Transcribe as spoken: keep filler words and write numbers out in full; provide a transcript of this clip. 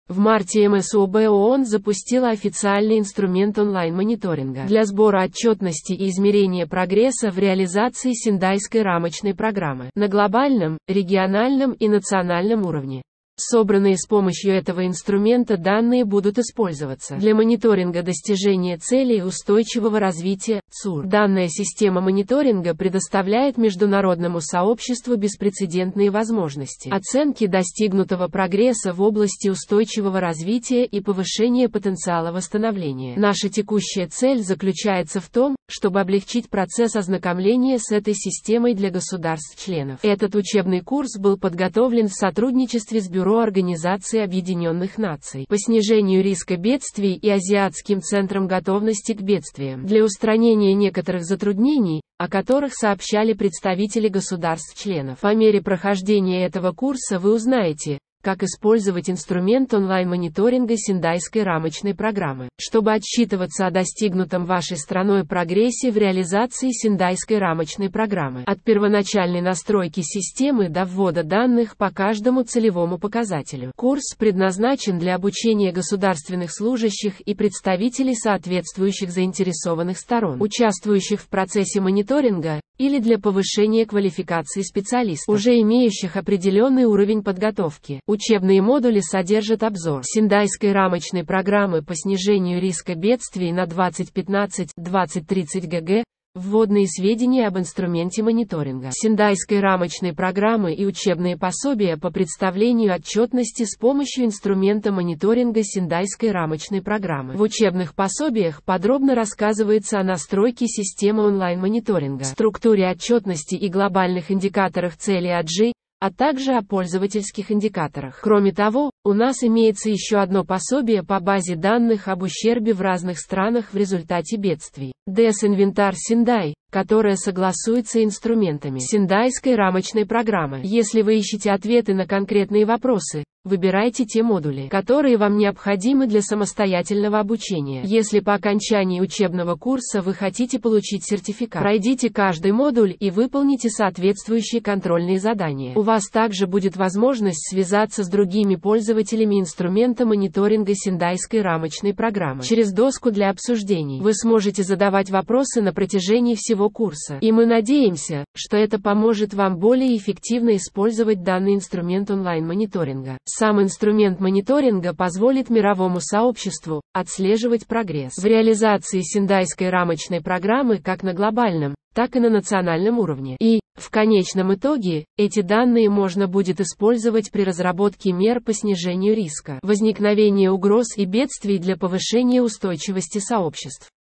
В марте эм эс о бэ ООН запустила официальный инструмент онлайн-мониторинга для сбора отчетности и измерения прогресса в реализации Сендайской рамочной программы на глобальном, региональном и национальном уровне. Собранные с помощью этого инструмента данные будут использоваться для мониторинга достижения целей устойчивого развития (ЦУР). Данная система мониторинга предоставляет международному сообществу беспрецедентные возможности оценки достигнутого прогресса в области устойчивого развития и повышения потенциала восстановления. Наша текущая цель заключается в том, чтобы облегчить процесс ознакомления с этой системой для государств-членов. Этот учебный курс был подготовлен в сотрудничестве с Бюро Организации Объединенных Наций по снижению риска бедствий и Азиатским центром готовности к бедствиям для устранения некоторых затруднений, о которых сообщали представители государств-членов. По мере прохождения этого курса вы узнаете, как использовать инструмент онлайн-мониторинга Сендайской рамочной программы, чтобы отчитываться о достигнутом вашей страной прогрессе в реализации Сендайской рамочной программы, от первоначальной настройки системы до ввода данных по каждому целевому показателю. Курс предназначен для обучения государственных служащих и представителей соответствующих заинтересованных сторон, участвующих в процессе мониторинга, или для повышения квалификации специалистов, уже имеющих определенный уровень подготовки. Учебные модули содержат обзор Сендайской рамочной программы по снижению риска бедствий на двадцать пятнадцать — двадцать тридцать гэ гэ, вводные сведения об инструменте мониторинга Сендайской рамочной программы и учебные пособия по представлению отчетности с помощью инструмента мониторинга Сендайской рамочной программы. В учебных пособиях подробно рассказывается о настройке системы онлайн-мониторинга, структуре отчетности и глобальных индикаторах целей а джи, а также о пользовательских индикаторах. Кроме того, у нас имеется еще одно пособие по базе данных об ущербе в разных странах в результате бедствий. ди эс-инвентарь Сендай, которая согласуется инструментами Сендайской рамочной программы. Если вы ищете ответы на конкретные вопросы, выбирайте те модули, которые вам необходимы для самостоятельного обучения. Если по окончании учебного курса вы хотите получить сертификат, пройдите каждый модуль и выполните соответствующие контрольные задания. У вас также будет возможность связаться с другими пользователями инструмента мониторинга Сендайской рамочной программы через доску для обсуждений. Вы сможете задавать вопросы на протяжении всего курса, и мы надеемся, что это поможет вам более эффективно использовать данный инструмент онлайн-мониторинга. Сам инструмент мониторинга позволит мировому сообществу отслеживать прогресс в реализации Сендайской рамочной программы как на глобальном, так и на национальном уровне. И, в конечном итоге, эти данные можно будет использовать при разработке мер по снижению риска возникновения угроз и бедствий для повышения устойчивости сообществ.